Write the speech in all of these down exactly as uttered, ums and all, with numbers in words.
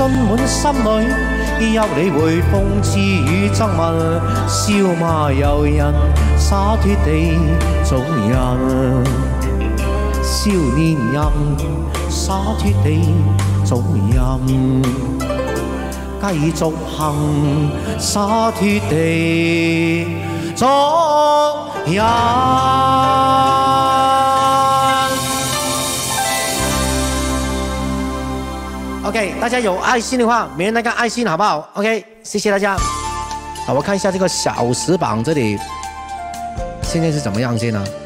敦滿心裏，休理會諷刺與憎恨，笑罵由人，灑脱地做人。少年人灑脱地做人，繼續行灑脱地做人。OK， 大家有愛心的話，每人那個愛心好不好 ？OK， 謝謝大家。好，我看一下這個小時榜這裡現在是怎麼樣先呢？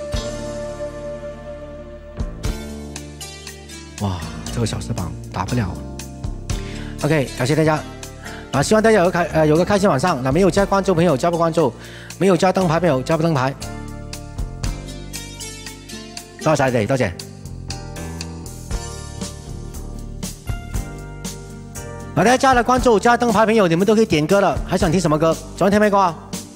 哇，這個小時榜打不了。OK， 感謝大家。啊，希望大家有個開呃有個開心晚上。那沒有加關注朋友加不關注，沒有加燈牌朋友加不燈牌。多謝你哋，多謝。大家加了關注加燈牌朋友，你們都可以點歌了。還想聽什麼歌？想聽咩歌啊？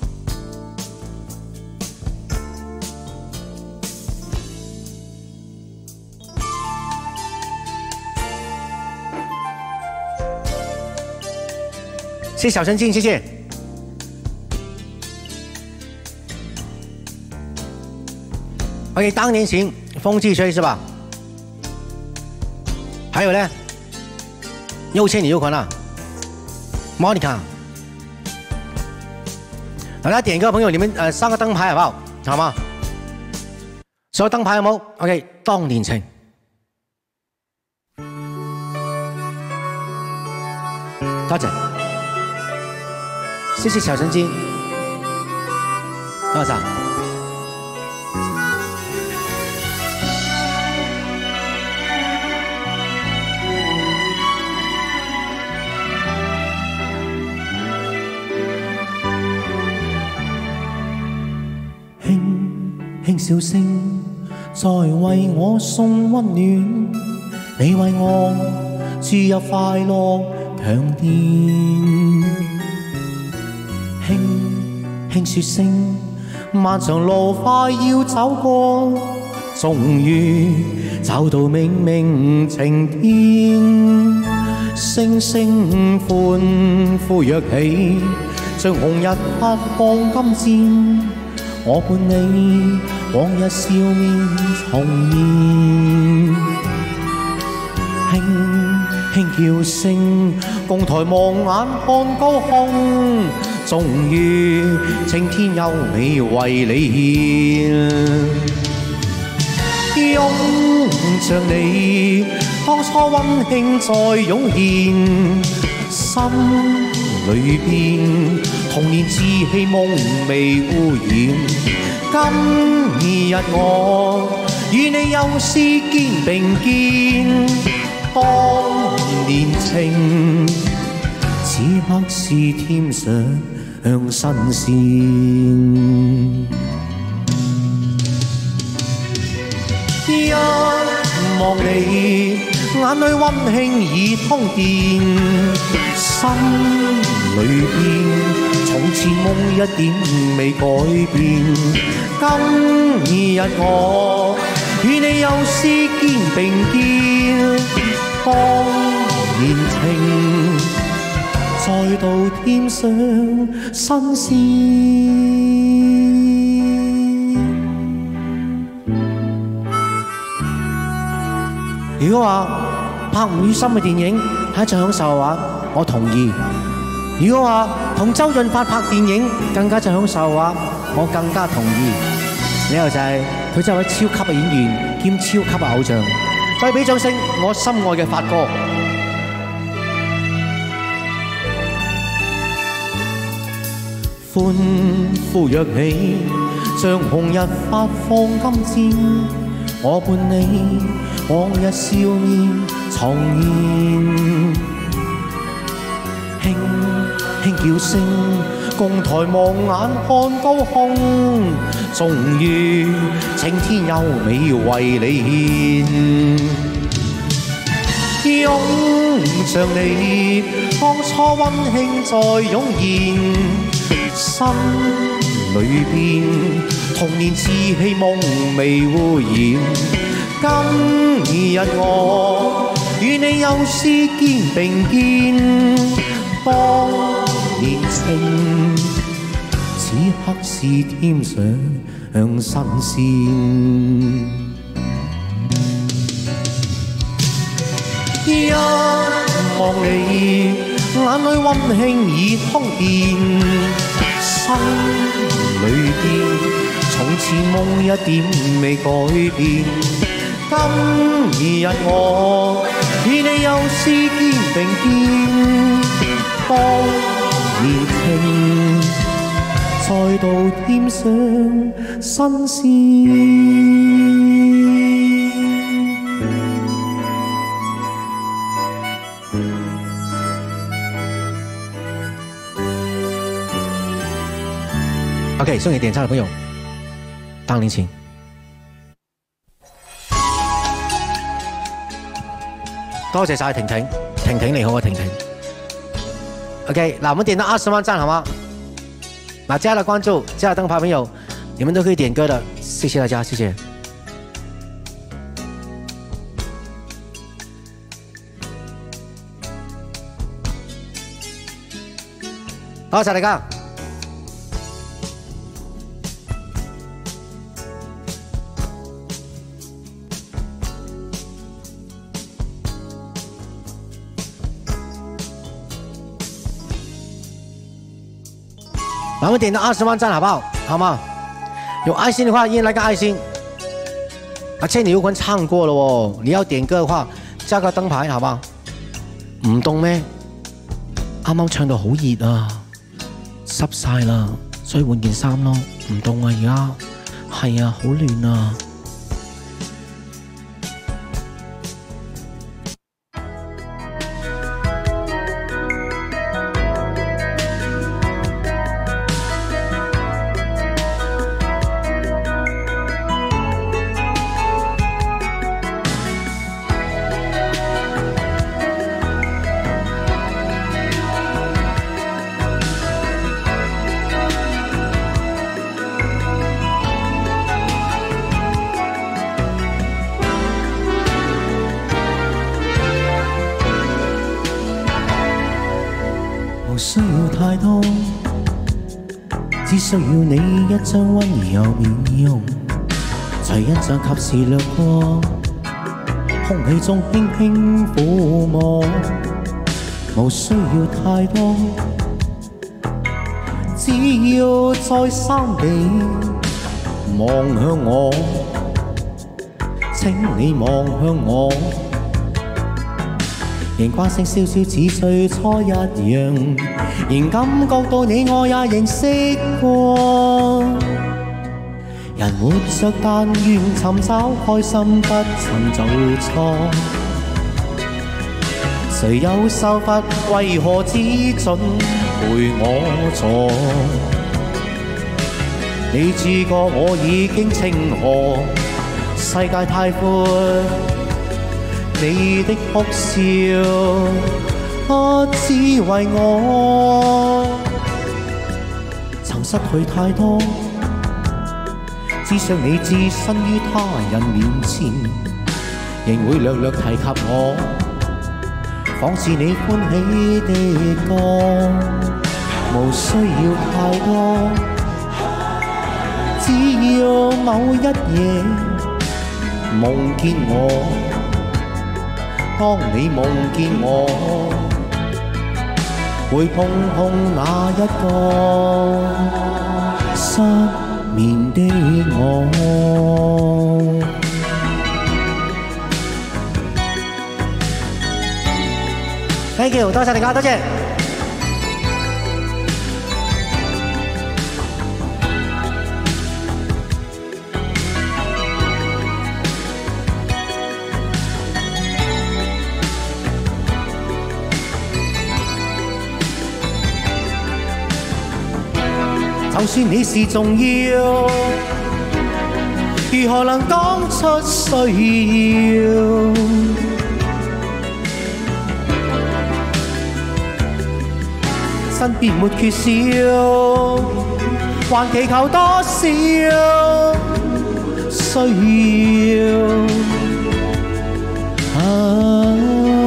謝謝小神經，謝謝。OK， 當年情，風繼吹是吧？還有呢？又欠你又還啊 ，Monica， 大家點歌的朋友，你們呃上個燈牌好不好？好嗎？所有燈牌有冇 ？OK， 當年情，多謝，謝謝小神經，多謝。輕笑聲在為我送溫暖，你為我注入快樂強電。輕輕說聲漫長路快要走過，終於找到冥冥晴天。聲聲歡呼躍起，像紅日發放金箭。我伴你往日笑面重現，輕輕叫聲，共抬望眼看高空，終於青天優美為你獻，擁着你，當初溫馨再湧現，心裏邊。童年稚氣夢未污染，今日我與你又是肩並肩，當年情此刻是添上新鮮。一望你，眼裏溫馨已通電，心裏邊。從前夢一點未改變，今日我與你又是肩並肩，當年情再度添上新鮮。如果話拍吳宇森嘅電影係一種享受嘅話，我同意。如果話同周潤發拍電影更加就享受嘅話，我更加同意。理由就係佢真係位超級嘅演員兼超級嘅偶像。再俾掌聲，我心愛嘅發哥。歡呼躍起，像紅日發放金箭。我伴你往日笑面重現。輕輕叫聲，共抬望眼看高空，終於青天優美為你獻，擁着你，當初溫馨再湧現，心裏邊童年稚氣夢未污染，今日我與你又是肩並肩，當年情，此刻是添上新鮮。一望你，眼裏溫馨已通電，心裏邊從前夢一點未改變。今日我與你又是肩並肩，當年情再度添上新鮮。OK， 送給點唱的朋友，當年情。多謝晒婷婷，婷婷你好啊，婷婷。OK， 嗱，我們點到二十萬讚好嗎？嗱，加了關注，加了燈牌朋友，你們都可以點歌的，謝謝大家，謝謝。多謝大家。把我们点到二十万赞好不好？好吗？有爱心的话，一人来个爱心。而且你有可能唱过了哦，你要點歌的話，加個燈牌好不好？唔凍咩？啱啱唱到好熱啊，濕晒啦，所以換件衫咯。唔凍啊而家，係啊，好暖啊。需要太多，只需要你一張溫柔面容，隨印象及時掠過，空氣中輕輕撫摸。無需要太多，只要再三地望向我，請你望向我。仍慣性笑笑似最初一樣，仍感覺到你我也認識過。人活着但願尋找開心，不曾做錯。誰有受罰，為何只准陪我坐？你知覺我已經清河，世界太闊。你的哭笑，不只為我，曾失去太多，只想你置身於他人面前，仍會略略提及我，仿是你歡喜的歌，無需要太多，只要某一夜夢見我。當你夢見我，會碰碰那一個失眠的我。Thank you， 多謝大家，多謝。就算你是重要，如何能講出需要？身邊沒缺少，還祈求多少需要？啊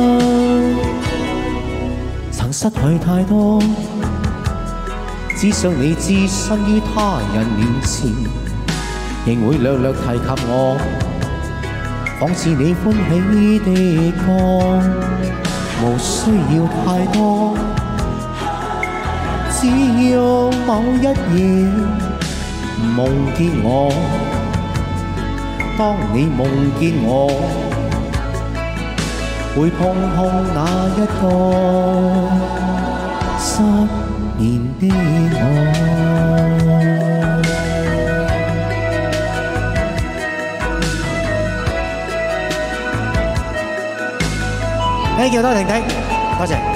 失去太多，只想你置身於他人面前，仍會略略提及我，仿似你歡喜的歌，無需要太多，只要某一夜夢見我，當你夢見我，會碰碰那一個失眠的我。Thank you， 多婷婷，多謝。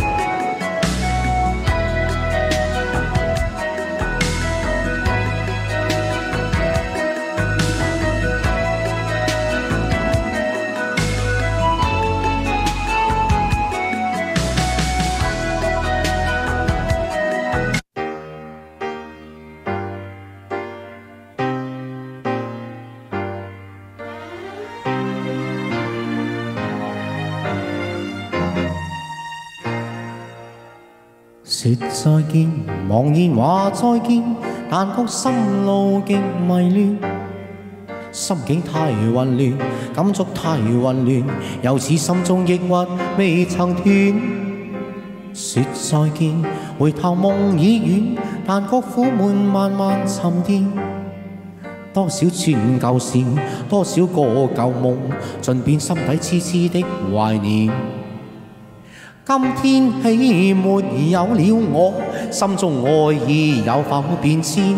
說再見，茫然話再見，但覺心路極迷亂，心境太混亂，感觸太混亂，又似心中抑鬱未曾斷。說再見，回頭夢已遠，但覺苦悶慢慢沉澱。多少串舊線，多少個舊夢，盡變心底痴痴的懷念。今天起沒有了我，心中愛意有否變遷？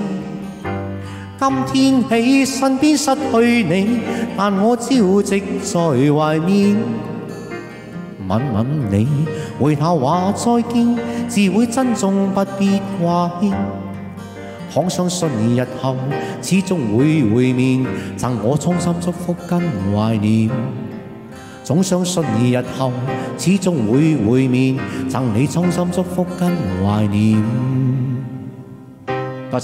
今天起身邊失去你，但我朝夕在懷念。吻吻你，回頭話再見，自會珍重不必掛牽。倘相信日後始終會會面，贈我衷心祝福跟懷念。總相信日後始終會會面，贈你衷心祝福跟懷念。多謝。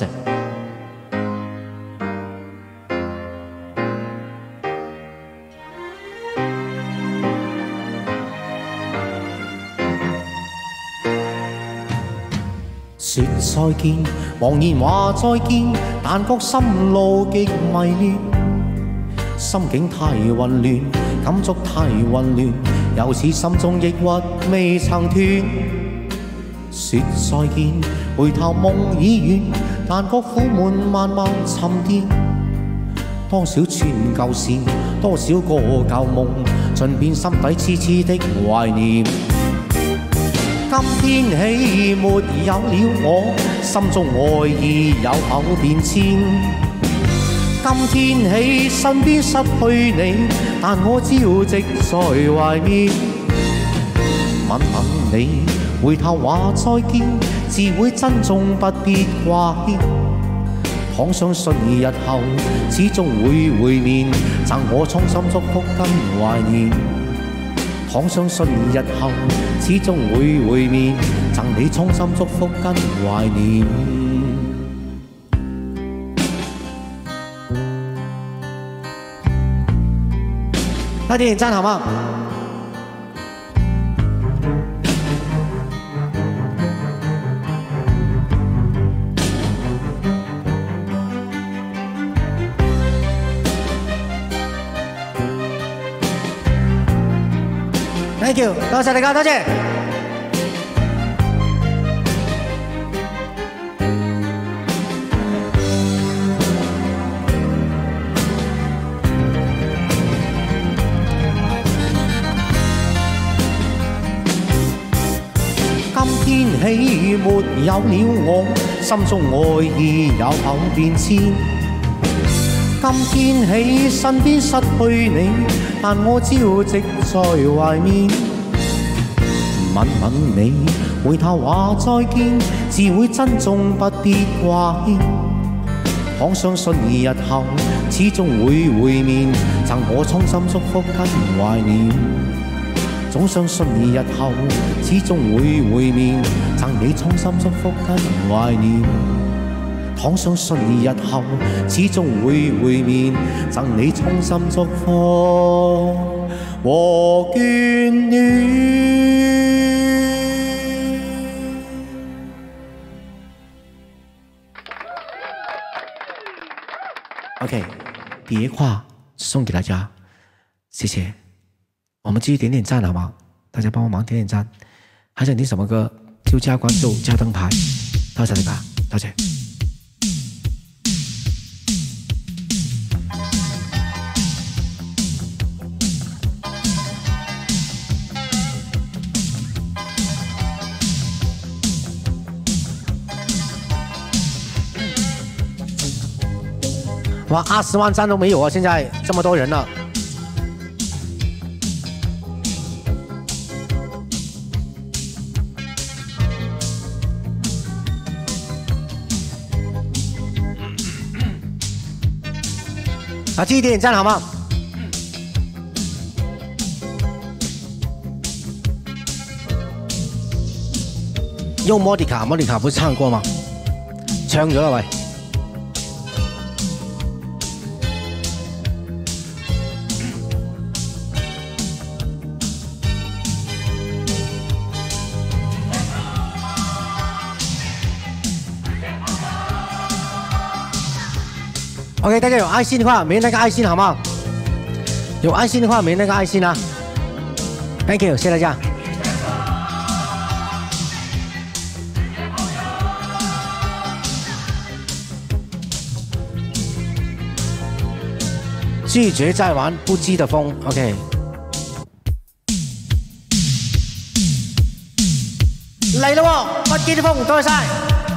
說再見，茫然話再見，但覺心路極迷亂，心境太混亂，感觸太混亂，又似心中抑鬱未曾斷。說再見，回頭夢已遠，但覺苦悶慢慢沉澱。多少串舊線，多少個舊夢，盡變心底痴痴的懷念。今天起沒有了我，心中愛意有否變遷？今天起身邊失去你，但我朝夕在懷念。吻吻你，回頭話再見，自會珍重不必掛牽。倘相信日後始終會會面，贈我衷心祝福跟懷念。倘相信日後始終會會面，贈你衷心祝福跟懷念。大家赞好吗？Thank you， 多謝大家，多謝。今天起沒有了我，心中愛意有否變遷？今天起身邊失去你，但我朝夕在懷念。吻吻你，回頭話再見，自會珍重不必掛牽。倘相信日後始終會會面，贈我衷心祝福跟懷念。總相信日後始終會會面，贈你衷心祝福跟懷念。倘相信日後始終會會面，贈你衷心祝福和眷戀。 OK， 别夸送给大家，谢谢。我们继续点点赞好吗？大家帮我忙点点赞。还想听什么歌就加关注加燈牌，多謝大家，多謝。哇，二十万赞都没有啊！现在这么多人了。啊，继续点点赞好吗？用莫迪卡，莫迪卡不是唱过吗？唱咗啦喂。OK， 大家有爱心的话，没那个爱心好吗？有爱心的话，没那个爱心啊。Thank you， 谢谢大家。拒绝再玩不羁的風 ，OK。嚟啦喎，不羈的風，多謝晒。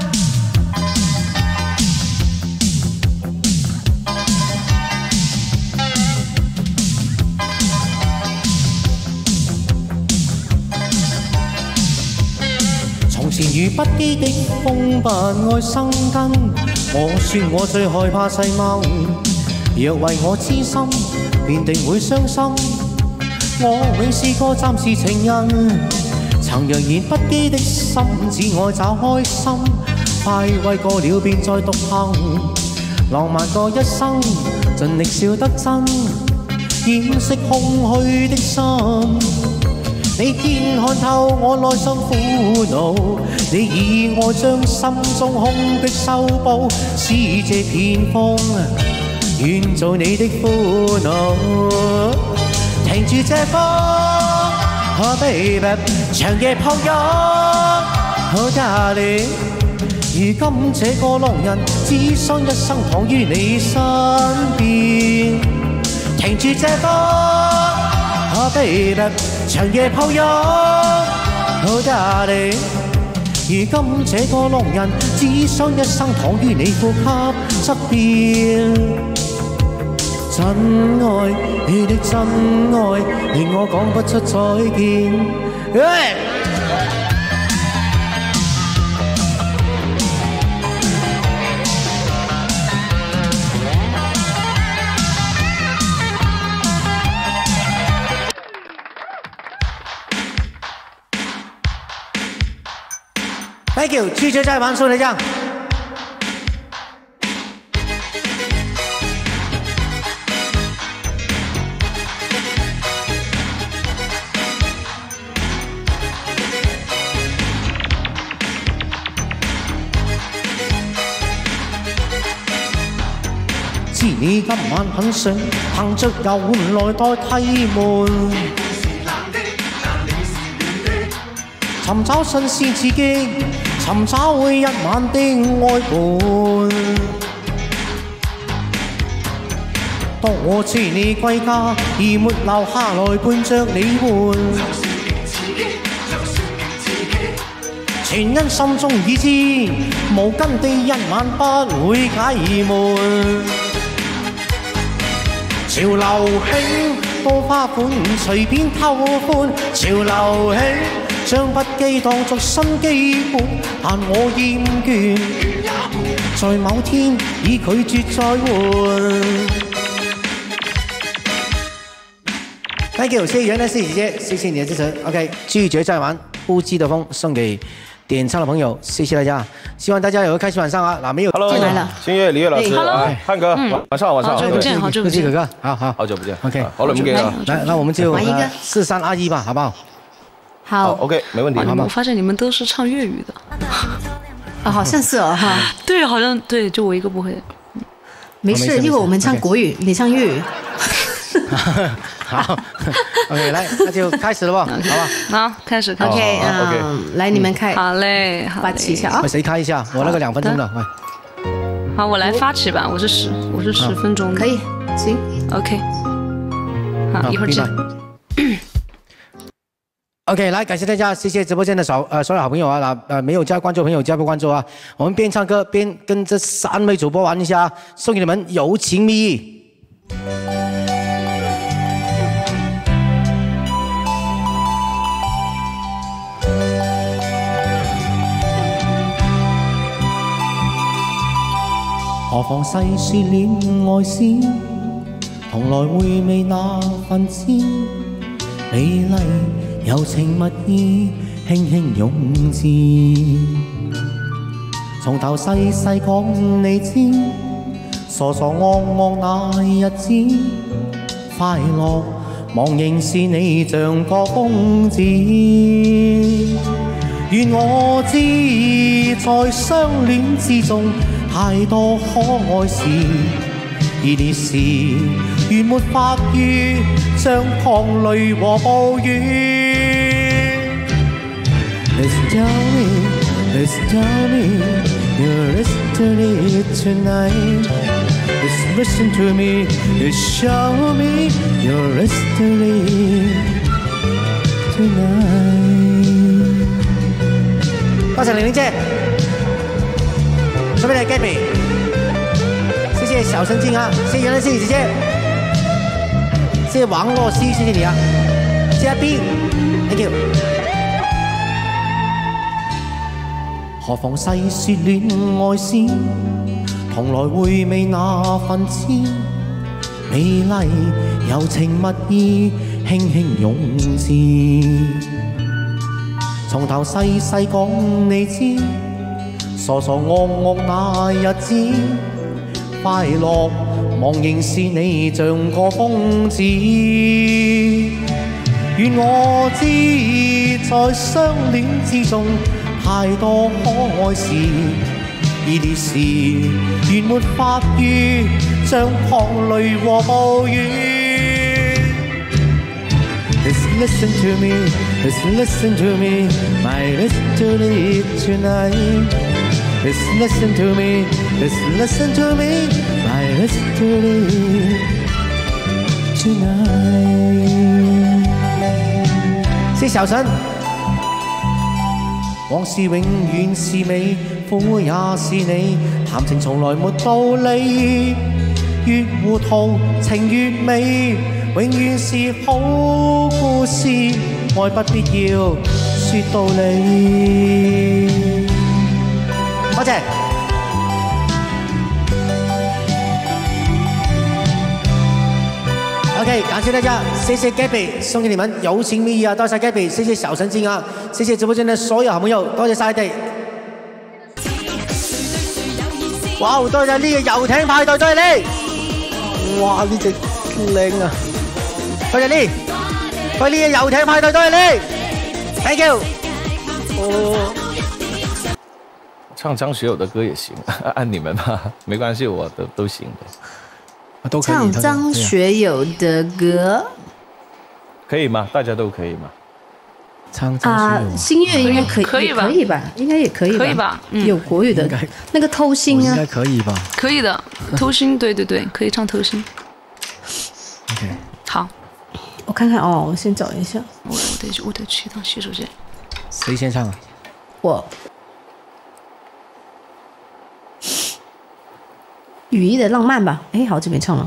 從前如不羈的風，不愛生根。我說我最害怕細夢。若為我痴心，便定會傷心。我永是個暫時情人，曾揚言不羈的心，只愛找開心。快慰過了便再獨行，浪漫過一生，盡力笑得真，掩飾空虛的心。你偏看透我內心苦惱，你以愛將心中空隙修補，似這片風。願做你的歡樂，停住這風，哦 baby， 長夜抱擁，哦 darling， 如今這個狼人只想一生躺於你身邊，停住這風，哦 baby， 長夜抱擁，哦 darling， 如今這個狼人只想一生躺於你呼吸側邊。真愛，你的真愛令我講不出再見。Hey! Thank you， 拒絕再玩送你這樣。知你今晚很想憑着遊玩來代替悶，尋找新鮮刺激，尋找一晚的愛伴。當我知你歸家，而沒留下來伴着你玩，全因心中已知，無根的一晚不會解悶。潮流興，多花款隨便偷歡，潮流興，將不羈當作新基本，但我厭倦，在某天已拒絕再換。Thank you， 謝謝原來是姐姐，謝謝你的支持。OK， 拒絕再玩不羈的風送給點唱的朋友，謝謝大家，希望大家有個開心晚上啊！嗱，沒有 ，Hello， 進來了， 星月、李月老師，哎，漢哥，晚上晚上， 好久不見，好久不見， 哥哥，好好， 好久不見 ，OK， 好久不見啊！ 來，那我們就玩一個四三二一吧，好不好？ 好 ，OK， 沒問題。 我發現你們都是唱粵語的，啊，好像是哦，哈，對，好像對，就我一個不會。 没事，一会儿我们唱国语，你唱粤语。 好 ，OK， 来，那就开始了吧，好吧？ 好，开始，开始。 OK， 嗯，来，你们开。 好嘞，好嘞。 发起一下啊！ 谁开一下？我那个两分钟的，来。 好，我来发起吧，我是十，我是十分钟的。 可以，行 ，OK。好，一会儿见。 OK， 来，感谢大家，谢谢直播间的所呃所有好朋友啊，那呃没有加关注朋友加不关注啊，我们边唱歌边跟这三位主播玩一下，送给你们友情蜜意。 何妨细说戀愛史，同來回味那份知，美麗柔情蜜意，輕輕湧至。從頭細細講你知，傻傻戇戇那日子，快樂忘形是你像個瘋子。願我知在相戀之中。太多可愛事，而烈士原沒法語，像淌淚和暴雨。Let's tell me, let's tell me your destiny tonight. Let's listen to me, let's show me your destiny tonight. 多謝玲玲姐。送俾你 Gabby， 謝謝小神經啊，謝謝袁蘭謝姐姐，謝謝王洛西，謝謝你啊，謝謝 B，Thank you。 何妨細說戀愛史，同來回味那份知，美麗柔情蜜意，輕輕湧至。從頭細細講你知。傻傻戇戇那日子，快樂忘形是你像個瘋子。願我知在相戀之中，太多可愛事，而烈士原沒法語，像淌淚和暴雨。Let's listen to me, let's listen to me, my destiny tonight.Let's listen to me, let's listen to me, my destiny tonight。 謝小陳， 往事永遠是美，苦也是你，談情從來沒道理，越糊塗情越美，永遠是好故事，愛不必要說道理。 多謝。OK， 感謝大家，謝謝 Gabby， 送給你們友情蜜意啊！多謝 Gabby， 謝謝小神經啊，謝謝直播間的所有好朋友，多謝晒你哋。哇！多謝呢個遊艇派對，多謝你。哇！呢隻靚啊！多謝你，喂，呢個遊艇派對，多謝你 ，Thank you。哦。 唱张学友的歌也行，按你们吧，没关系，我都都行的， 都可以。 唱张学友的歌， 可以吗？大家都可以吗？ 唱张学友， 新月应该可以， 可以吧？ 可以吧？应该也可以吧？ 可以吧？ 嗯、有国语的那个偷心啊， 应该可以吧？ 可以的，偷心，对对对，可以唱偷心。 OK， 好， 我看看哦，我先找一下， 我我得去，我得去一趟洗手间。 谁先唱啊？ 我。雨衣的浪漫吧，哎，好久没唱了。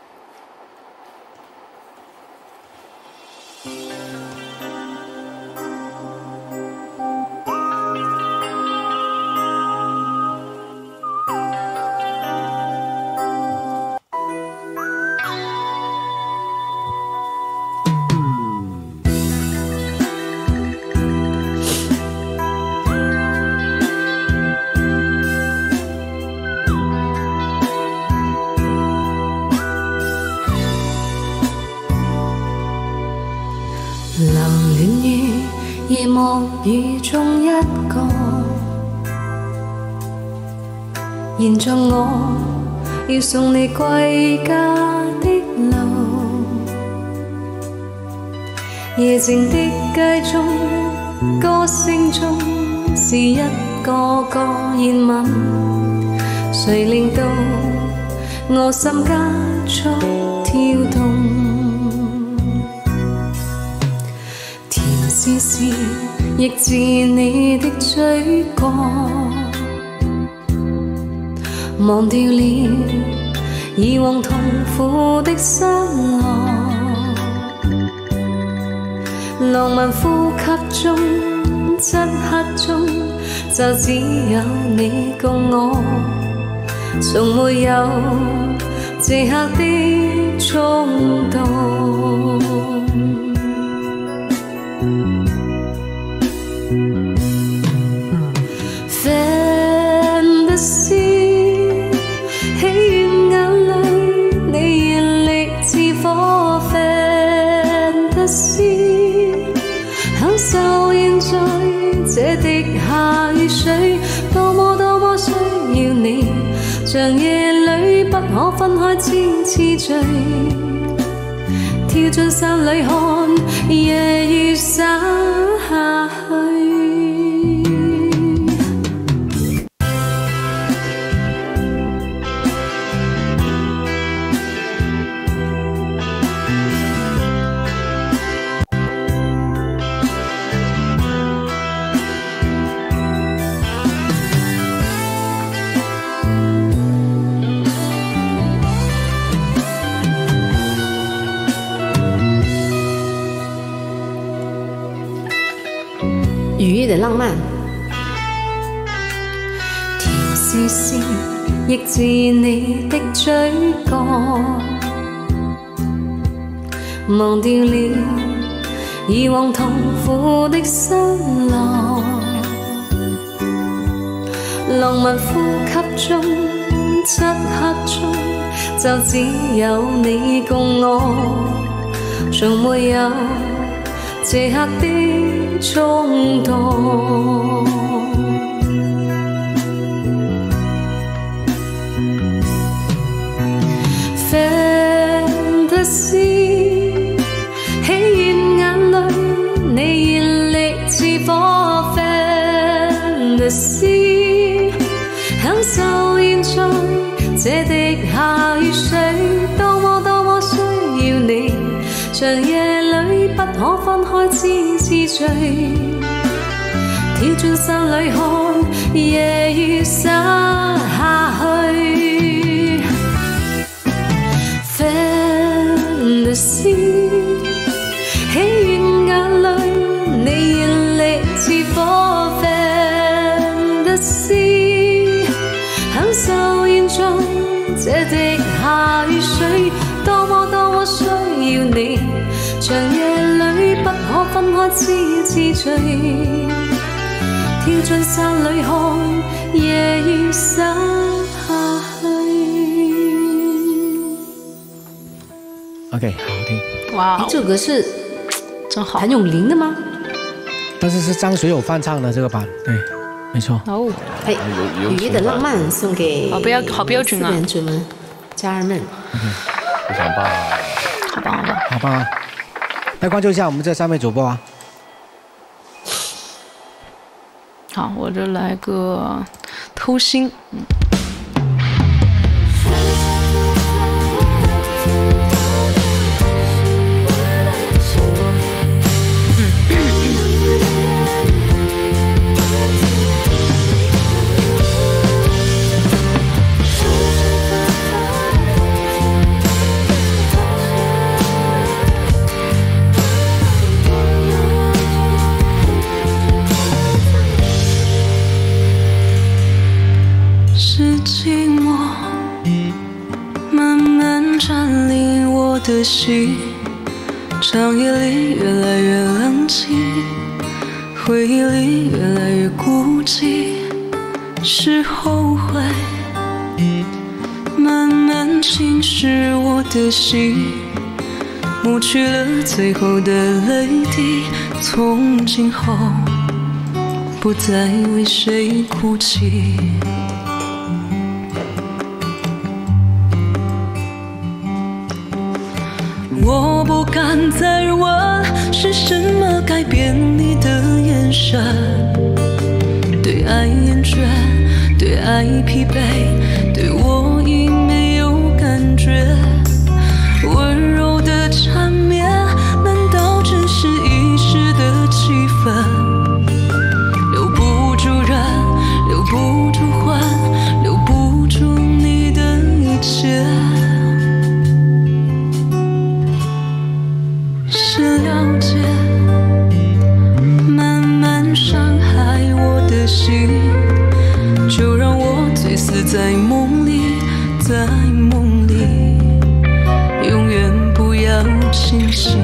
雨中一個，燃着我要送你歸家的路。夜靜的街中，歌聲中是一個個熱吻，誰令到我心加速跳動？甜絲絲亦自你的嘴角，忘掉了以往痛苦的失落。浪漫呼吸中，漆黑中，就只有你共我，從沒有這刻的衝動。Fantasy， 喜悅眼淚，你眼力似火。Fantasy， 享受現在這滴下雨水，多麼多麼需要你，像夜裏不可分開之次序，跳進山裏看夜雨灑下去。 雨夜的浪漫， 甜絲絲亦自你的嘴角，忘掉了以往痛苦的失落。浪漫呼吸中，漆黑中，就只有你共我，從沒有這刻的衝動。Fantasy， 喜悅眼淚，你眼力似火。Fantasy， 享受現在這滴下雨水，多麼多麼需要你，像夜裏不可分開之次序，跳進山裏看夜雨灑下去。Fantasy， 喜悅眼淚，你眼力似火。Fantasy， 享受現在這滴下雨水，多麼多麼需要你，像夜裏不可分開之次序，跳進山裏看夜雨灑下去。 OK， 好聽。 哇、 欸，这首歌是真好， 谭咏麟的吗？ 但是是张学友翻唱的这个版，对，没错。 哦， 哎，雨夜的浪漫送给好标好标准啊， 四个人主们、家人们。 非常棒， 好棒好棒， 好棒啊！来关注一下我们这三位主播啊。 好，我这来个偷心，嗯。 的心，长夜里越来越冷清，回忆里越来越孤寂，是后悔慢慢侵蚀我的心，抹去了最后的泪滴，从今后不再为谁哭泣。 敢再问，是什么改变你的眼神？对爱厌倦，对爱疲惫，对我已没有感觉。温柔的缠绵，难道只是一时的气氛？留不住人，留不住魂，留不住你的一切。是了解，慢慢伤害我的心，就让我醉死在梦里，在梦里，永远不要清醒。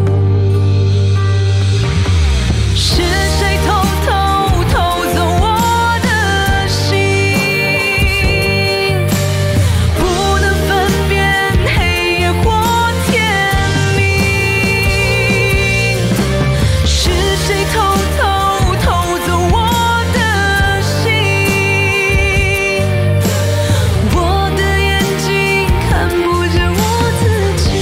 是谁偷偷偷走我的心，不能分辨黑夜或天明。是谁偷偷偷走我的心，我的眼睛看不见我自己。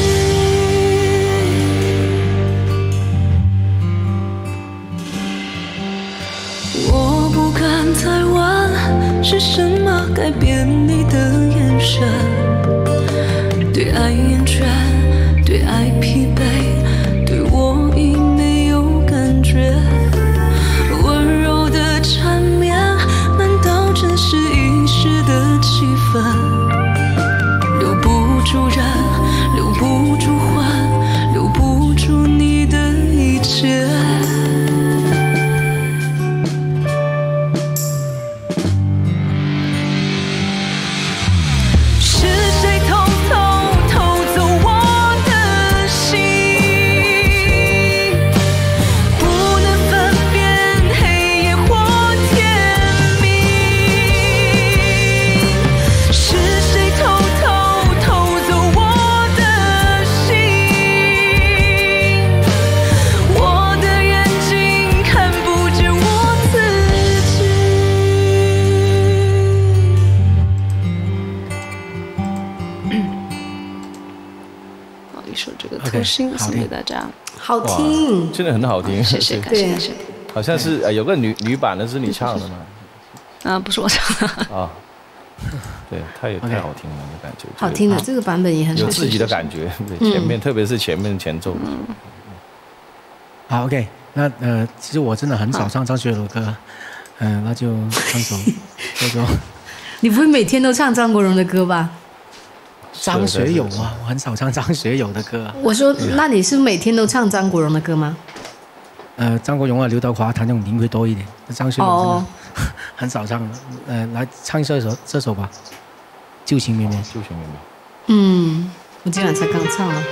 我不敢再问，是什么改变你的眼神？对爱厌倦，对爱疲惫，对我已没有感觉。温柔的缠绵，难道只是一时的气氛？留不住人，留不住魂，留不住你的一切。是谁偷偷偷走我的心，不能分辨黑夜或天明。是谁偷偷偷走我的心，我的眼睛看不见我自己。好，一首这个《偷心》送给大家。 好听， 真的很好听， 谢谢，感谢感谢。 好像是呃有个女女版的是你唱的吗？ 啊，不是我唱的。 啊，对，太太好听了，那感觉好听的这个版本也很好有自己的感觉，对前面特别是前面前奏。 好 OK， 那呃，其实我真的很少唱张学友的歌，嗯、呃，那就唱首叫做你不会每天都唱张国荣的歌吧？ 张学友啊，我很少唱张学友的歌、啊。 我说，那你是每天都唱张国荣的歌吗？ 呃，张国荣啊、刘德华他那种音会多一点，张学友真的、 哦、 很少唱的。呃，来唱这首这首吧，《旧情绵绵》。 旧情绵绵。 嗯，我今晚才刚唱了。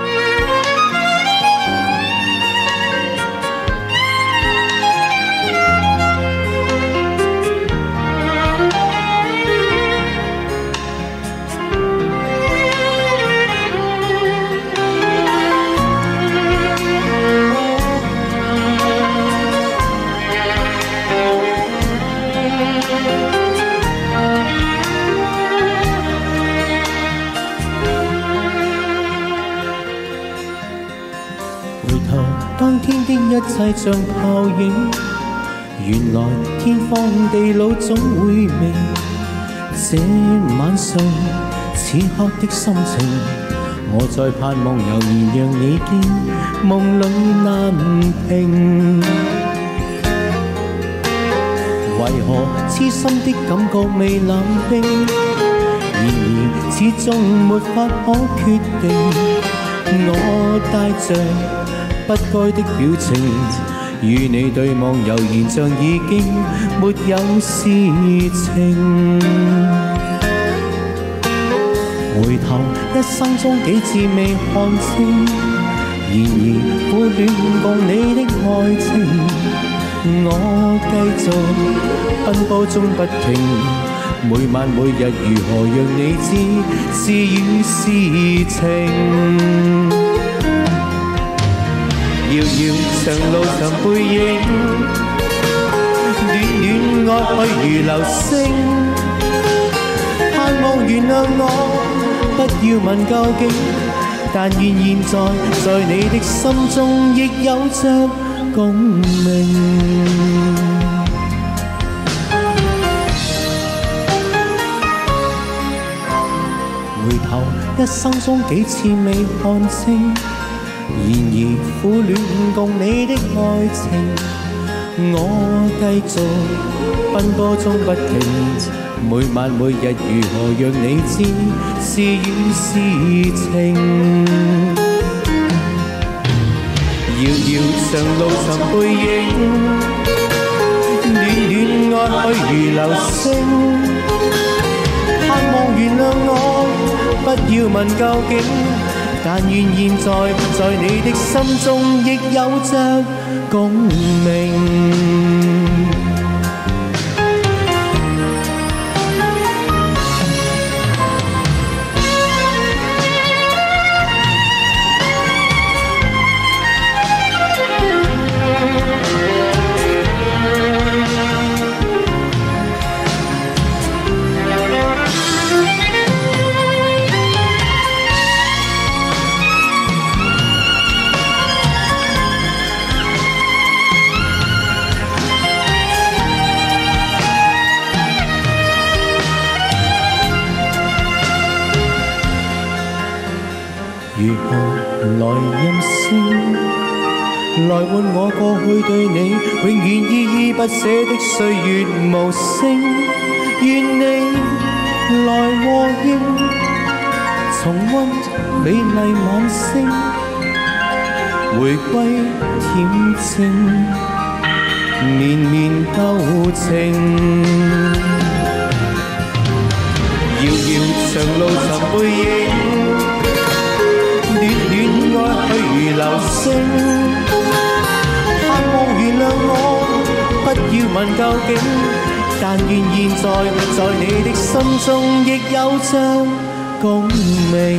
當天的一切像泡影，原來天荒地老總會明。這晚上此刻的心情，我在盼望悠然讓你見，夢裏難平。為何痴心的感覺未冷冰？然而始終沒法可決定，我帶着不該的表情，與你對望，悠然像已經沒有事情。回頭一生中幾次未看清，然而苦戀共你的愛情，我繼續奔波中不停，每晚每日如何讓你知是與是情。遙遙長路尋背影，暖暖愛去如流星，盼望原諒我，不要問究竟， 但願現在在你的心中亦有着共鳴。回頭一生中幾次未看清，然而苦戀共你的愛情，我繼續奔波中不停。每晚每日如何讓你知是與是情？遙遙長路尋背影，暖暖愛去如流星。盼望原諒我，不要問究竟，但願現在在你的心中亦有着共鳴。如何來任性，來換我過去對你永遠依依不捨的歲月無聲？願你來和應，重溫美麗晚星，回歸恬靜，綿綿舊情。遙遙長路尋背影，暖暖愛去如流星，盼望原諒我，不要問究竟，但願現在在你的心中亦有着共鳴。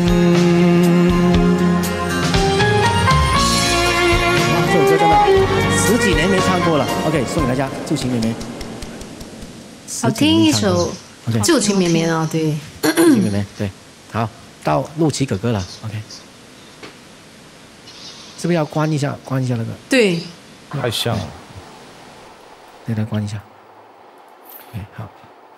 哇，這首歌真的十幾年沒唱過了。OK， 送給大家，舊情綿綿。 好聽一首《舊情綿綿》啊，對， 舊情綿綿，對，好，到陸琪哥哥了。OK。是不是要關一下？關一下那個？ 對， 太像了。 对，来關一下。OK， 好。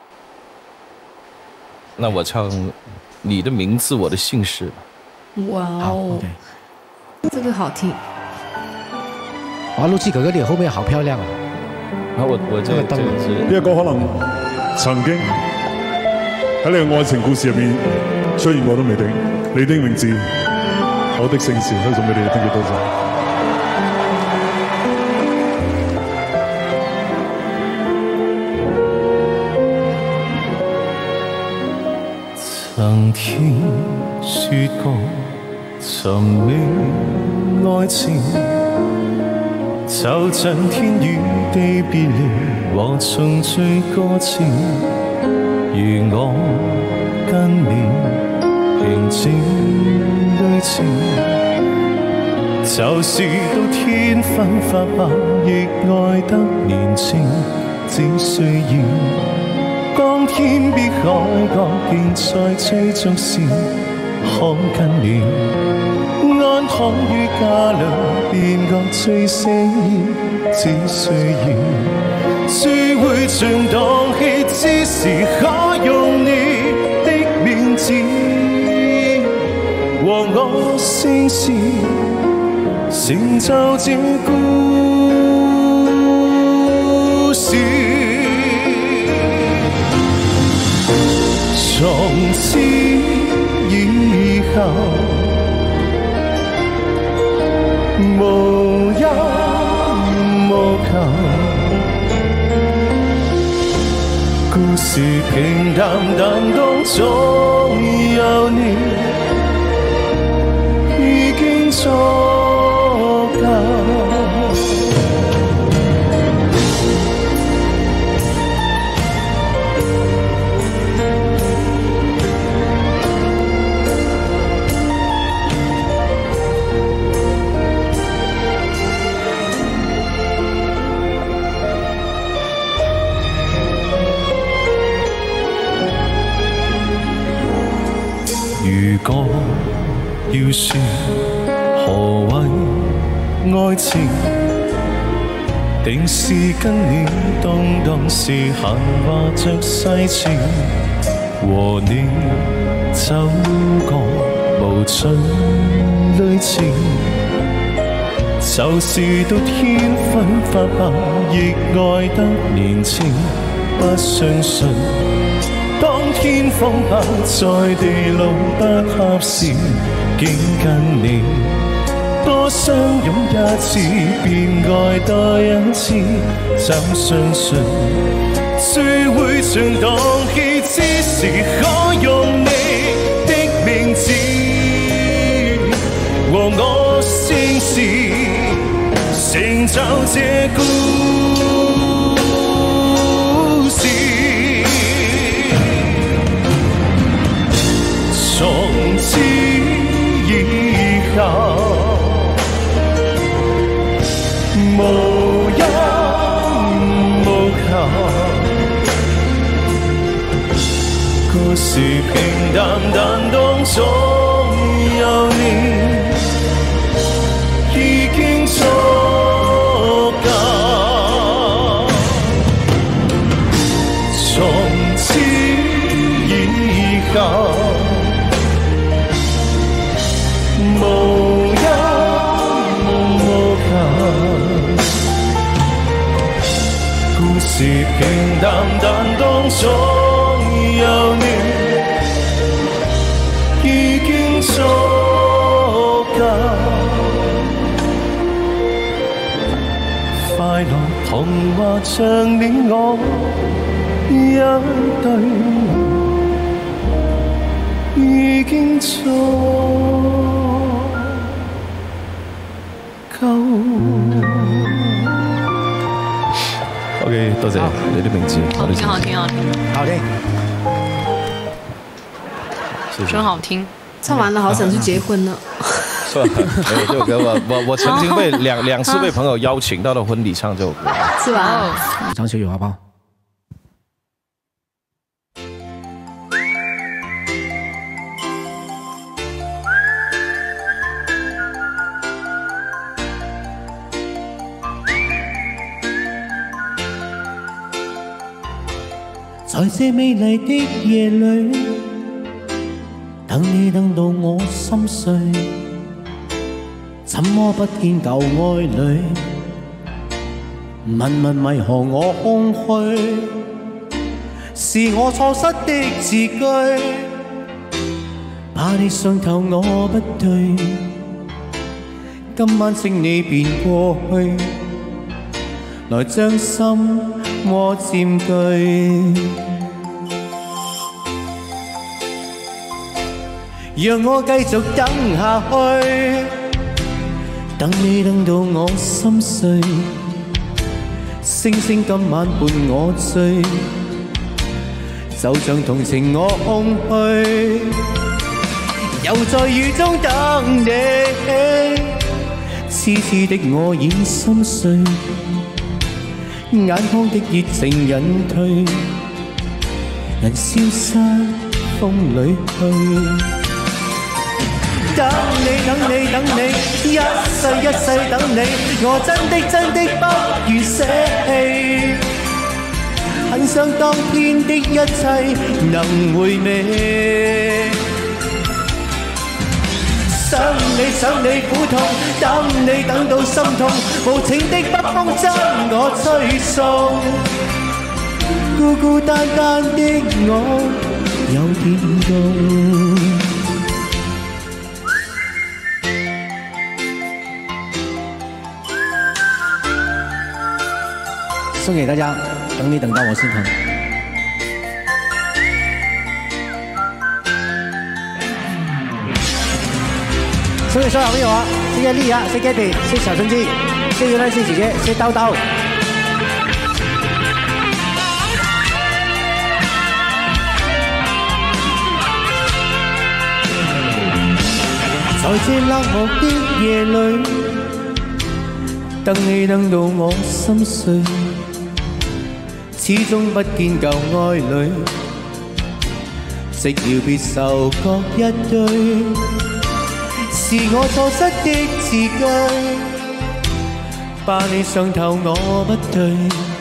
那我唱你的名字，我的姓氏。 哇哦 ，OK， 這個好聽。 哇，陸琪哥哥，你後面好漂亮啊！ 啊，我我這個這個呢一個可能曾經喺你嘅愛情故事入邊出現過都未定。你的名字，我的姓氏，都送俾你哋，多謝多謝。 曾聽說過尋覓愛情，就像天與地別離和重聚過程，如我跟你平靜對情，就是到天昏發白亦愛得年輕，只需要當天邊海角仍在追逐時，看近了，安躺於家裏，便覺最寫意。只需要聚會像蕩氣之時，可用你的名字和我姓氏，成就這故事。從此以後，無憂無求，故事平淡淡當中有你，已經足夠。如果要說何謂愛情？定是跟你當當時閒話着世情，和你走過無盡旅程，就是到天昏發白，亦愛得年輕。不相信，當天荒白在地路不合時，竟跟你多相擁一次，便愛多一次。怎相信，最會像蕩氣之時，可用你的名字和我姓氏，成就這故事。從此以後，無憂無求，故事平淡但當中有你，已經足夠。從此以後，無憂無求，故事平淡但當中有你，已經足夠。快樂童話像你我一對，已經足OK， 多謝你的名字， 好聽，好聽，好聽， 好聽， 謝謝真好聽。 唱完了，好想去結婚了。 算了，沒有這首歌，我我我曾經被兩兩次被朋友邀請到了婚禮唱這首歌， 是吧？ 張學友好不好？在這美麗的夜裏，等你等到我心碎，怎麼不見舊愛侶？問問為何我空虛？是我錯失的字句，把你傷透我不對。今晚請你便過去，來將心窩佔據。讓我繼續等下去，等你等到我心碎，星星今晚伴我醉，就像同情我空虛，又在雨中等你，痴痴的我已心碎，眼眶的熱情隱退，人消失風裏去。等你等你等你，一世一世等你，我真的真的不如捨棄，很想當天的一切能回味。想你想你苦痛，等你等到心痛，無情的北風將我吹送，孤孤單單的我有點凍。送給大家，等你等到我心疼。送給所有朋友啊，謝謝麗啊，謝謝 Gaby，謝謝小春靜，謝謝原來謝姐姐，謝謝叨叨。在這冷漠的夜裏，等你等到我心碎。始終不見舊愛侶，寂寥別愁各一堆， 是我錯失的字句，怕你上頭我不對，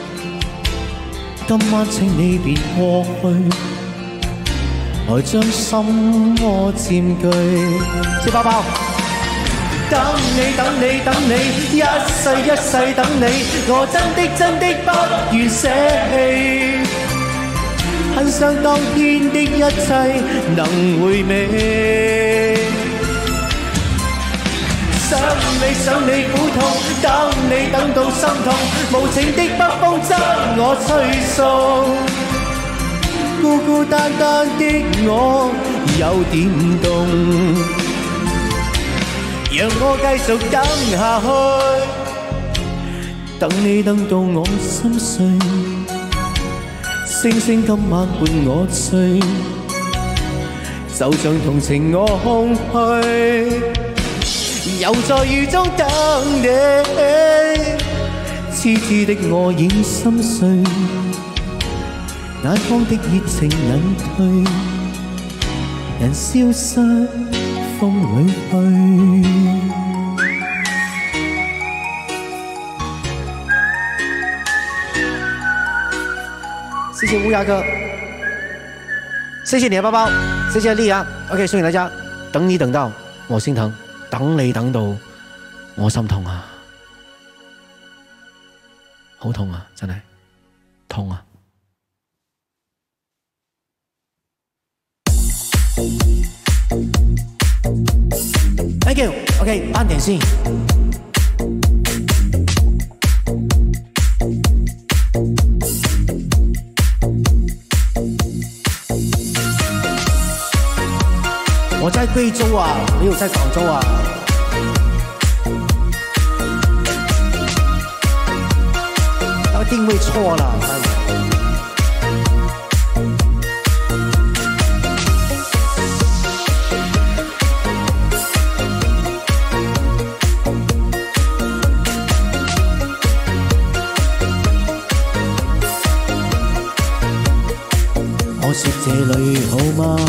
今晚請你別過去，來將心窩佔據。小包包。等你等你等你，一世一世等你，我真的真的不願捨棄，很想當天的一切能回味。想你想你苦痛，等你等到心痛，無情的北風將我吹送，孤孤單單的我有點凍。讓我繼續等下去，等你等到我心碎，星星今晚伴我睡，就像同情我空虛，又在雨中等你，痴痴的我已心碎，眼眶的熱情隱退，人消失風裏去。謝謝烏鴉哥，謝謝你的包包，謝謝麗雅。OK， 送給大家。等你等到我心疼，等你等到我心痛啊，好痛啊，真係痛啊！ Thank you。OK， 按點先。我在貴州啊，沒有在廣州啊。他定位錯了。我說這裏好嗎？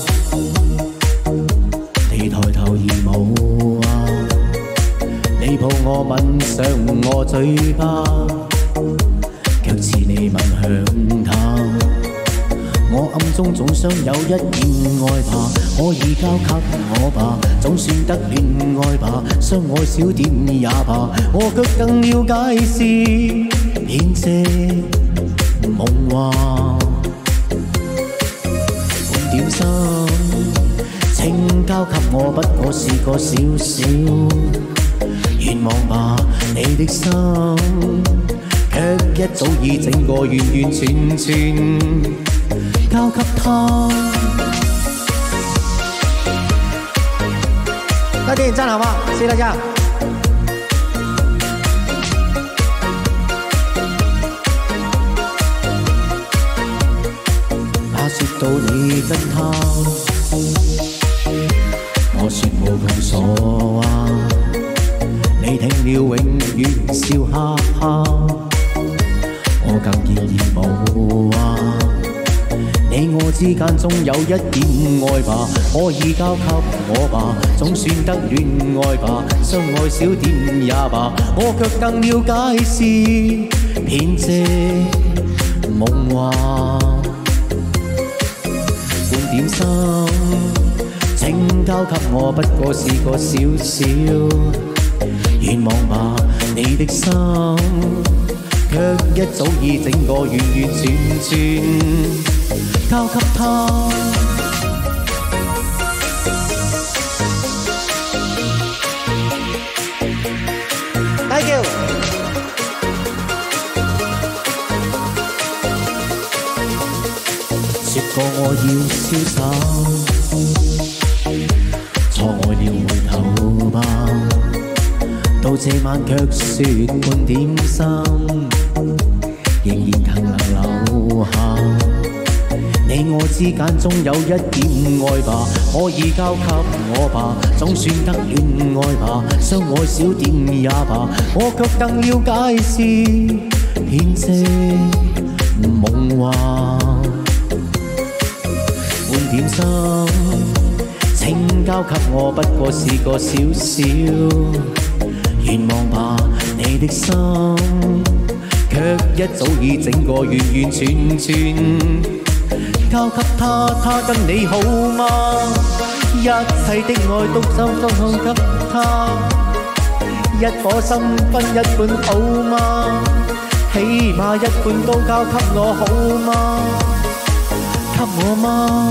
你抬頭而舞啊！你抱我吻上我嘴巴，卻似你吻向他。我暗中總想有一點愛吧，可以交給我吧，總算得戀愛吧，傷我少點也罷。我卻更了解是騙藉夢話。 點心，請交給我，不過是個小小願望吧。你的心，卻一早已整個完完全全交給他。那電影站好嗎？謝謝大家。 說到你跟他，我說無窮傻話，你聽了永遠笑哈哈，我更建議無話。你我之間總有一點愛吧，可以交給我吧，總算得戀愛吧，相愛少點也罷。我卻更了解是騙藉夢話。 點心，請交給我，不過是個小小願望吧。你的心，卻一早已整個完完全全交給他。Thank you。 說過我要瀟灑，錯愛了回頭吧。到這晚卻說半點心，仍然更能留下。你我之間總有一點愛吧，可以交給我吧，總算得戀愛吧，相愛少點也罷。我卻更了解是騙藉夢話。 點心，請交給我不過是個小小願望吧，你的心卻一早已整個完完全全交給他，他跟你好嗎？一切的愛都收收送給他，一顆心分一半好嗎？起碼一半都交給我好嗎？給我嗎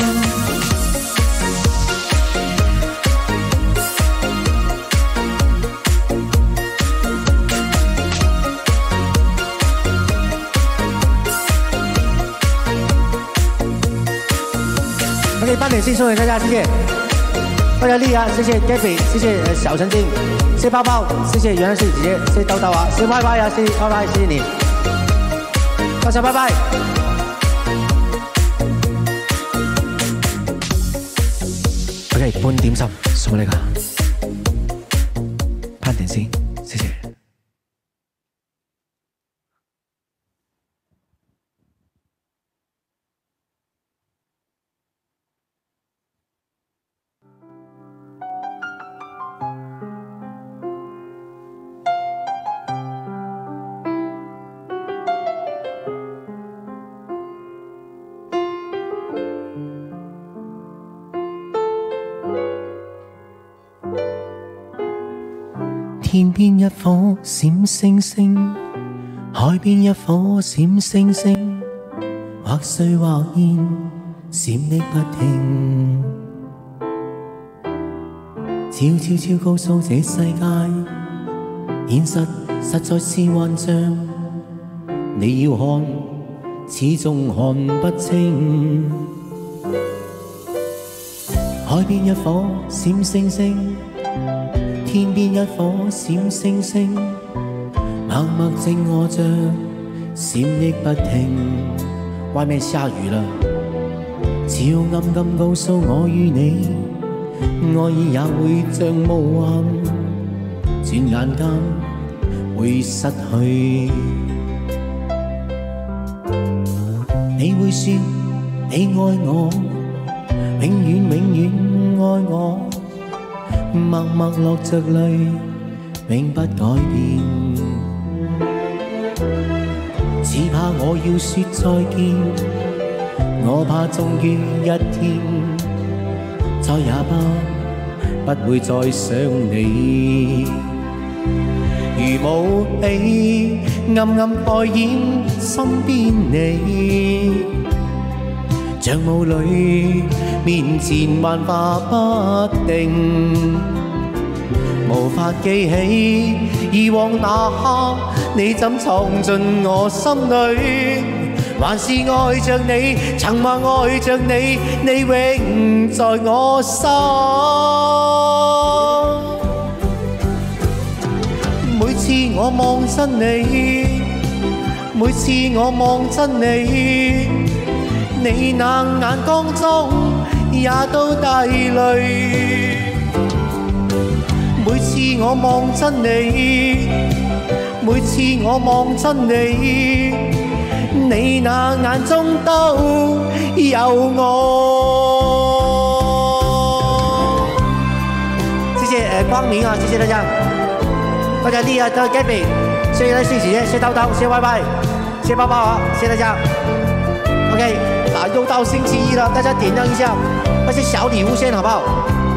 ？OK， 半点信送给大家，谢谢。大家丽啊，谢谢 Gabby， 谢谢呃小陈静，谢谢泡泡，谢谢原来是姐姐，谢谢叨叨啊，谢谢拜拜啊，谢谢拜拜，谢谢你，大家拜拜。OK， 半點心送俾你㗎，攀點先，謝謝。天邊一顆閃星星，海邊一顆閃星星，或碎或現，閃匿不停。悄悄悄告訴這世界，現實實在是幻象。你要看，始終看不清。海邊一顆閃星星。天邊一顆閃星星，默默靜臥着，閃匿不停。外面下雨了，只要暗暗告訴我與你，愛意也會像霧幻，轉眼間會失去。你會說你愛我，永遠永遠愛我。默默落着淚，永不改變。只怕我要說再見，我怕終於一天，再也不不會再想你。如霧氣暗暗蓋掩身邊你，像霧裏面前幻化不定，無法記起以往那刻你怎藏進我心裏，還是愛着你，曾話愛着你，你永在我心。每次我望真你，每次我望真你，你那眼光中也都帶淚。每次我望真你，每次我望真你，你那眼中都有我。謝謝呃光明啊，謝謝大家，大家厲害，大家 Gabby， 謝謝謝姐姐，謝叨叨，謝拜拜，謝包包啊，謝謝大家。OK。啊，又到星期一了，大家點亮一下那些小禮物先，好不好？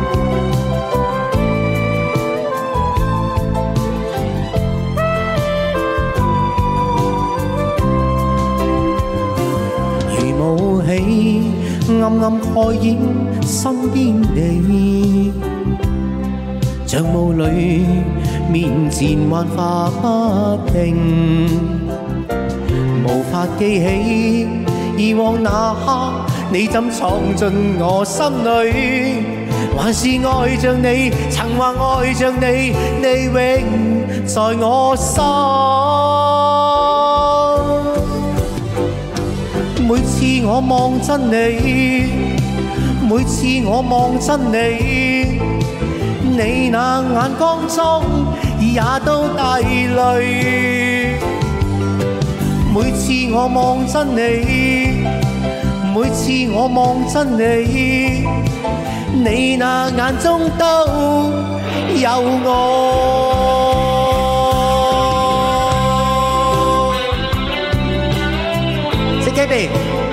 如霧氣暗暗蓋掩身邊你，像霧裏面前幻化不定，無法記起以往那刻你怎藏進我心裏，還是愛着你，曾話愛着你，你永在我心。每次我望真你，每次我望真你，你那眼光中也都帶淚。每次我望真你，每次我望真你，你那眼中都有我。谢 Gaby。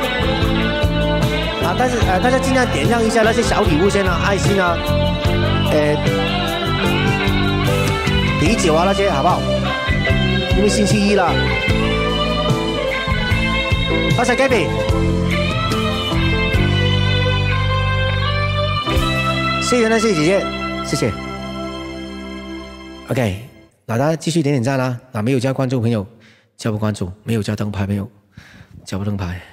啊，但是呃，大家尽量点亮一下那些小礼物先啊，爱心啊，呃，啤酒啊那些，好不好？因为星期一了。多謝 Gaby， 謝謝那謝姐姐，謝謝。OK， 大家繼續點點讚啦。嗱，沒有加關注朋友，加不關注；沒有加燈牌朋友，加不燈牌。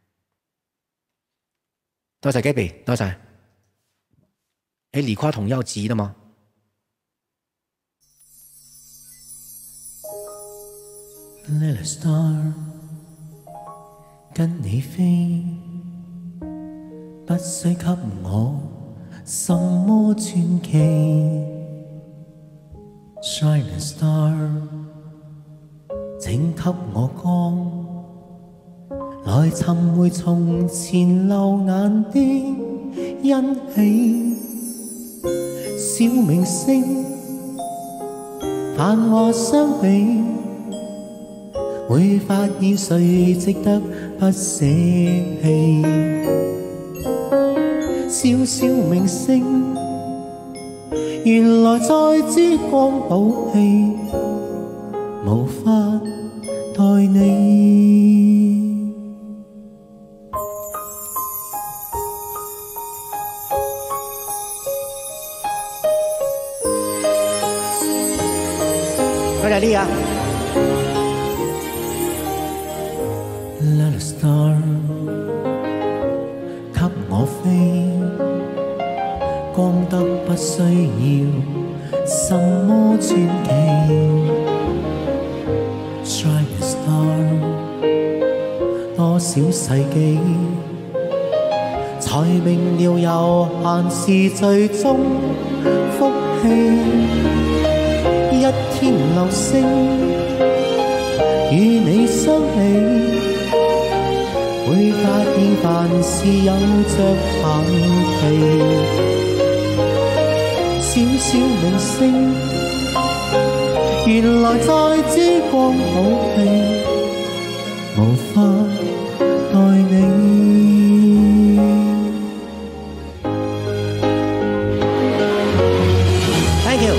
多謝 Gaby， 多謝。誒，李誇彤要急的嗎？Let it start。跟你飛，不需給我什麼傳奇。Shining star， 請給我光，來尋回從前流眼的欣喜。小明星，繁華相比。會發現誰值得不捨棄，小小明星，原來在珠光寶氣，無法待你。多謝你啊！Let it start， 給我飛，光得不需要什麼傳奇。Shining star， 多少世紀，才明了悠閒是最終福氣。一天流星，與你相比。會發現凡事有着限期，小小明星，原來在珠光寶氣，無法待你。Thank you。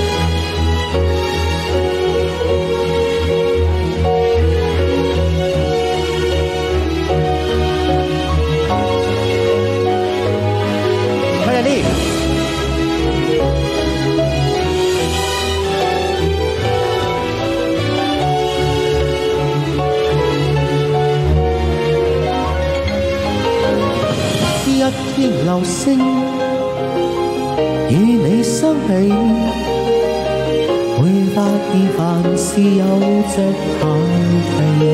一天流星，與你相比，會發現凡事有着限期。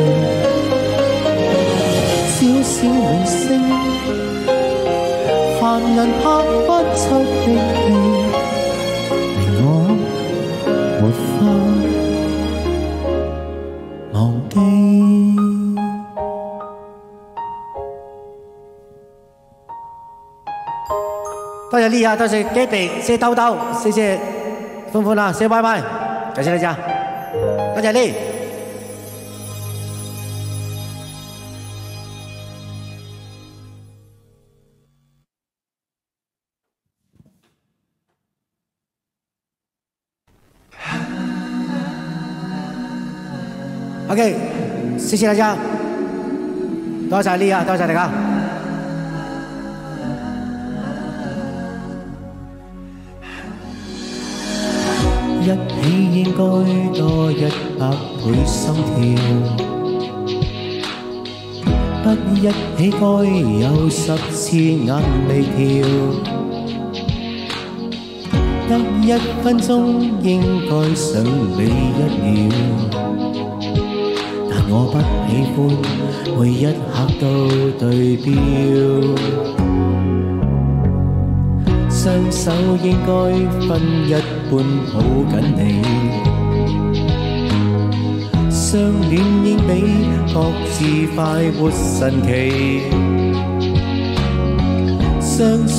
小小明星，凡人拍不出的戲，令我沒法忘記。多謝麗啊，多謝 Gaby， 謝謝豆豆，謝謝歡歡啊，謝謝拜拜，感謝大家，多謝麗。OK， 謝謝大家，多謝麗啊，多謝大家。一起應該多一百倍心跳，不一起該有十次眼淚跳，得一分鐘應該想你一秒，但我不喜歡每一刻都對標。雙手應該分一半抱緊你，相戀應比各自快活神奇。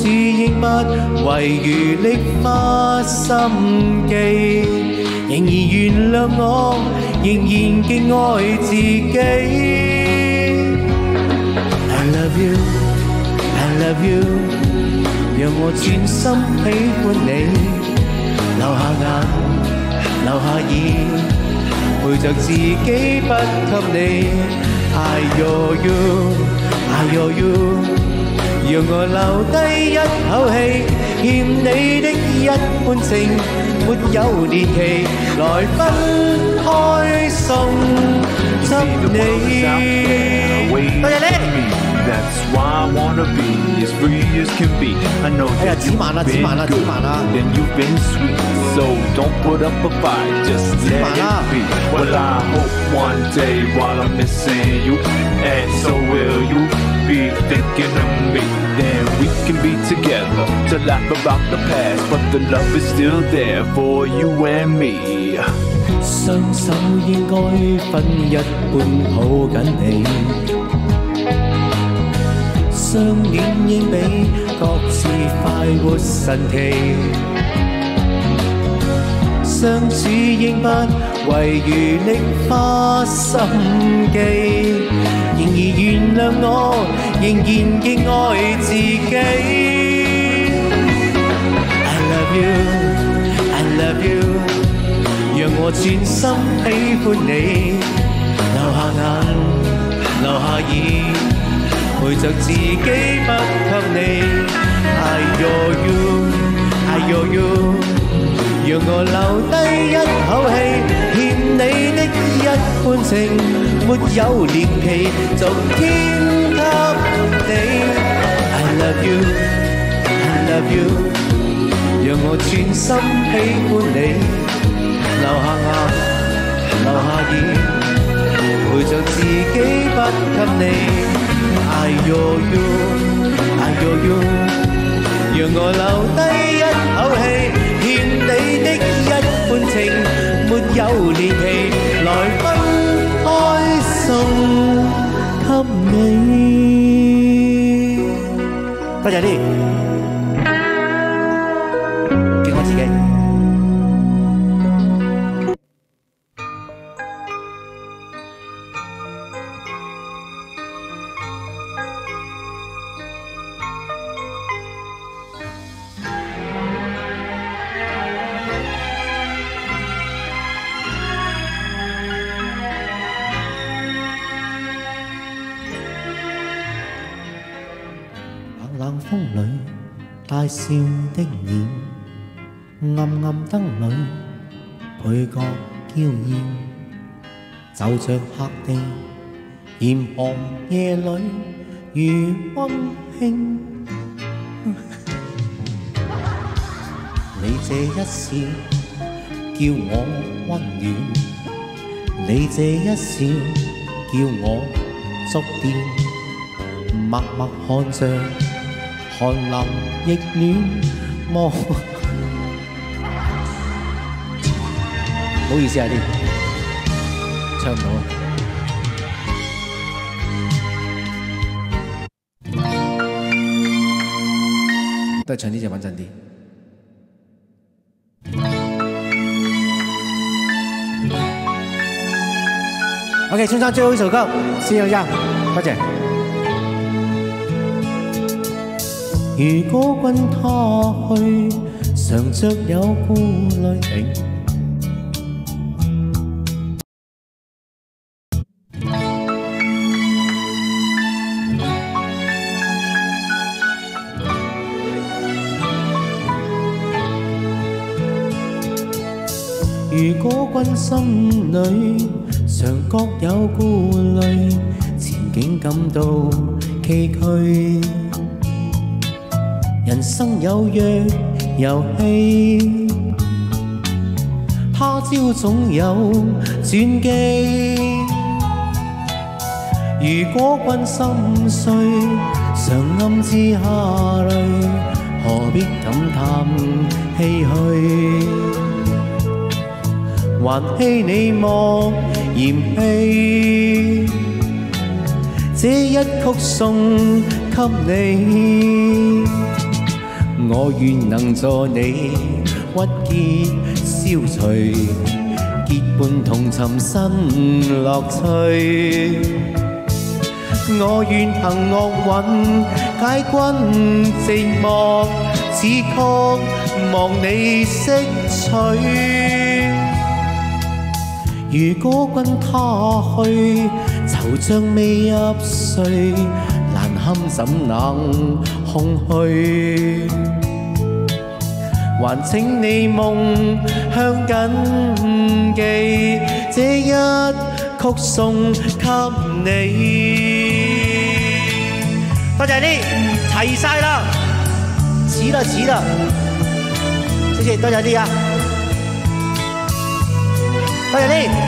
處應不遺餘力花心機，仍然原諒我，仍然敬愛自己。I love you, I love you， 讓我專心喜歡你，流下眼，流下耳，陪着自己不給你。I adore you, I adore you， 讓我留低一口氣，欠你的一半情，沒有年期，來分開送給你。多謝你。 That's why I wanna be as free as can be. I know that you've been good and you've been sweet, so don't put up a fight, just let it be. Well, I hope one day while I'm missing you, and so will you be thinking of me. Then we can be together to laugh about the past, but the love is still there for you and me. 雙手應該分一半抱緊你。雙臉應比各自快活神奇，相處應不遺餘力花心機，仍然原諒我，仍然敬愛自己。I love you, I love you， 讓我專心喜歡你，流下眼，流下耳。陪着自己不給你 I adore you, I adore you， 讓我留低一口氣，欠你的一半情，沒有年期，就天給你 I love you, I love you， 讓我全心喜歡你，流下眼，流下耳，陪着自己不給你I adore you, I adore you， 讓我留低一口氣，欠你的一半情，沒有年期，來分開送給你。多謝啲，敬愛自己。冷風裏帶笑的臉，暗暗燈裏配角嬌豔，就像客地嚴寒夜裏如溫馨。你這一笑叫我溫暖，你這一笑叫我觸電，默默看着。寒冷亦暖望，唔好意思啊，啲唱唔到啊，都係唱呢隻穩陣啲。OK， 送上最後一首歌，先有音，多謝。如果跟他去，常着有顧慮。如果君心裏常各有顧慮，前景感到崎嶇。人生有約遊戲，他朝總有轉機。如果君心碎，常暗自下淚，何必感嘆唏噓？還希你莫嫌棄，這一曲送給你。 我願能助你鬱結消除，結伴同尋新樂趣。我願憑樂韻解君寂寞，此曲望你識取。如果君他去，惆悵未入睡，難堪怎能空虛？還請你夢向緊記，這一曲送給你。多謝你，齊晒啦，齊啦齊啦，謝謝多謝你啊，多謝你。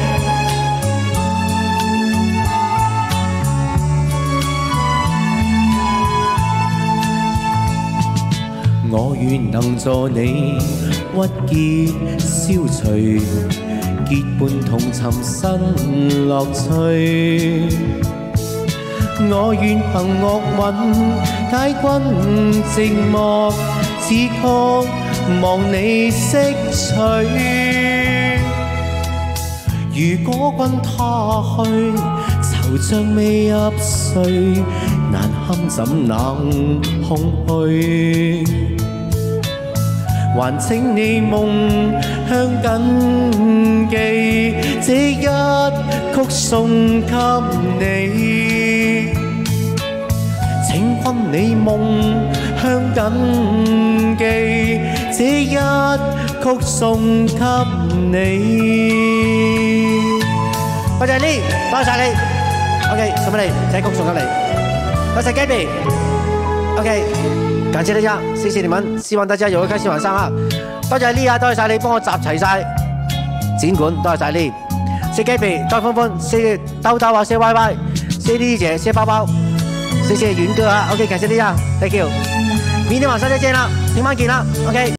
我願能助你鬱結消除，結伴同尋新樂趣。我願憑樂韻解君寂寞，此曲望你識取。如果君他去，惆悵未入睡，難堪怎能空虛？還請你夢向緊記，這一曲送給你。請君你夢向緊記，這一曲送給你。多謝你，多謝你。OK， 送俾你，這曲送給你。多謝 Gaby。OK。感謝大家，謝謝你們，希望大家有個開心晚上啊！多謝 Lee 啊，多謝晒你幫我集齊晒展館，多謝晒 Lee， 謝 Gaby， 多謝歡歡，謝兜兜啊，謝 Y Y， 謝 Lee 姐，謝包包，謝謝遠哥啊 ，OK， 感謝 Lee 啊 ，Thank you， 明天晚上再見啦，聽晚見啦 ，OK。